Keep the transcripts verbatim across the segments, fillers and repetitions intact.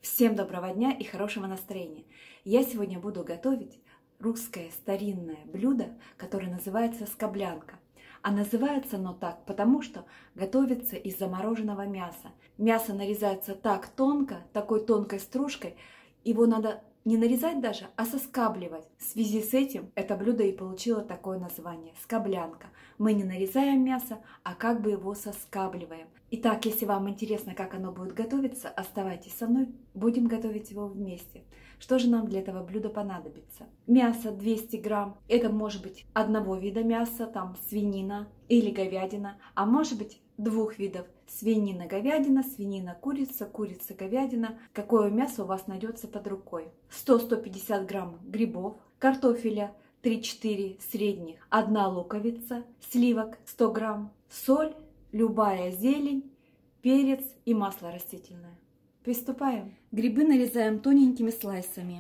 Всем доброго дня и хорошего настроения! Я сегодня буду готовить русское старинное блюдо, которое называется скоблянка. А называется оно так, потому что готовится из замороженного мяса. Мясо нарезается так тонко, такой тонкой стружкой, его надо не нарезать даже, а соскабливать. В связи с этим это блюдо и получило такое название – скоблянка. Мы не нарезаем мясо, а как бы его соскабливаем. Итак, если вам интересно, как оно будет готовиться, оставайтесь со мной, будем готовить его вместе. Что же нам для этого блюда понадобится? Мясо двести грамм, это может быть одного вида мяса, там свинина или говядина, а может быть двух видов: свинина, говядина, свинина, курица, курица, говядина. Какое мясо у вас найдется под рукой? сто — сто пятьдесят грамм грибов, картофеля три-четыре средних, одна луковица, сливок сто грамм, соль, любая зелень, перец и масло растительное. Приступаем. Грибы нарезаем тоненькими слайсами.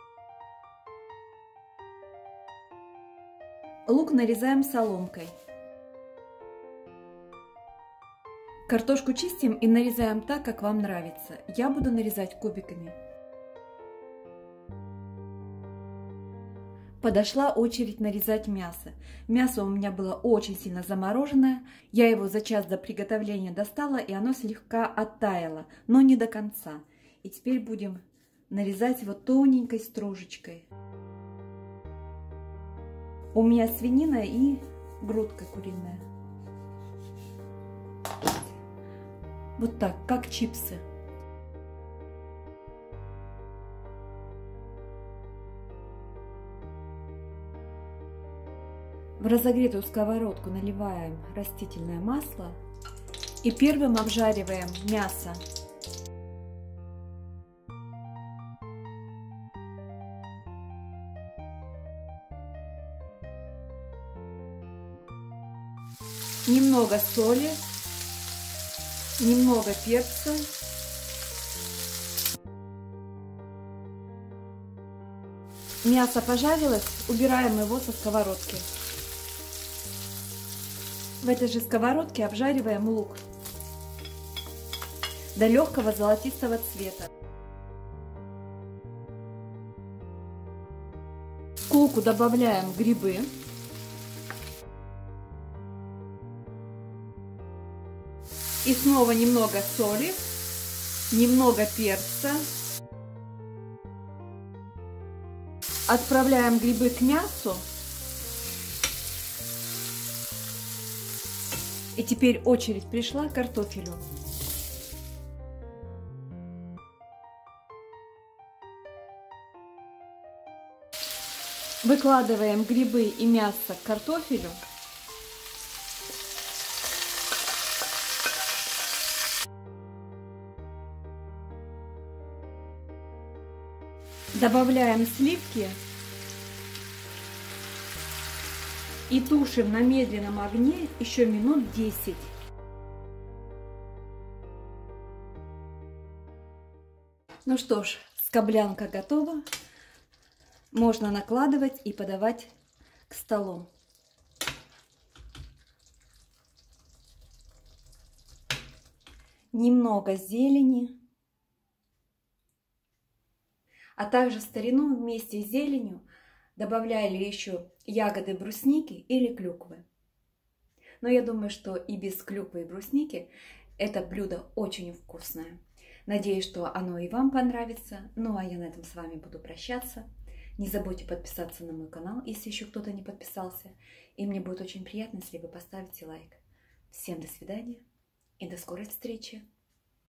Лук нарезаем соломкой. Картошку чистим и нарезаем так, как вам нравится. Я буду нарезать кубиками. Подошла очередь нарезать мясо. Мясо у меня было очень сильно замороженное. Я его за час до приготовления достала, и оно слегка оттаяло, но не до конца. И теперь будем нарезать его тоненькой стружечкой. У меня свинина и грудка куриная. Вот так, как чипсы. В разогретую сковородку наливаем растительное масло и первым обжариваем мясо. Немного соли, немного перца. Мясо пожарилось, убираем его со сковородки. В этой же сковородке обжариваем лук до легкого золотистого цвета. К луку добавляем грибы. И снова немного соли, немного перца. Отправляем грибы к мясу. И теперь очередь пришла к картофелю. Выкладываем грибы и мясо к картофелю. Добавляем сливки и тушим на медленном огне еще минут десять. Ну что ж, скоблянка готова. Можно накладывать и подавать к столу. Немного зелени. А также в старину вместе с зеленью добавляли еще ягоды брусники или клюквы. Но я думаю, что и без клюквы и брусники это блюдо очень вкусное. Надеюсь, что оно и вам понравится. Ну а я на этом с вами буду прощаться. Не забудьте подписаться на мой канал, если еще кто-то не подписался. И мне будет очень приятно, если вы поставите лайк. Всем до свидания и до скорой встречи!